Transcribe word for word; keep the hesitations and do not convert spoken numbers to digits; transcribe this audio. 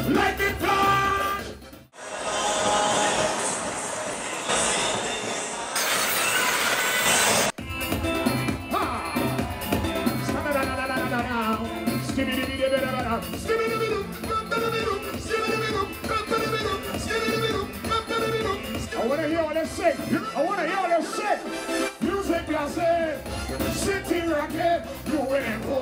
like it flash. I want to hear all that shit. I want to hear all that shit. Music classic, city rocket, you winning.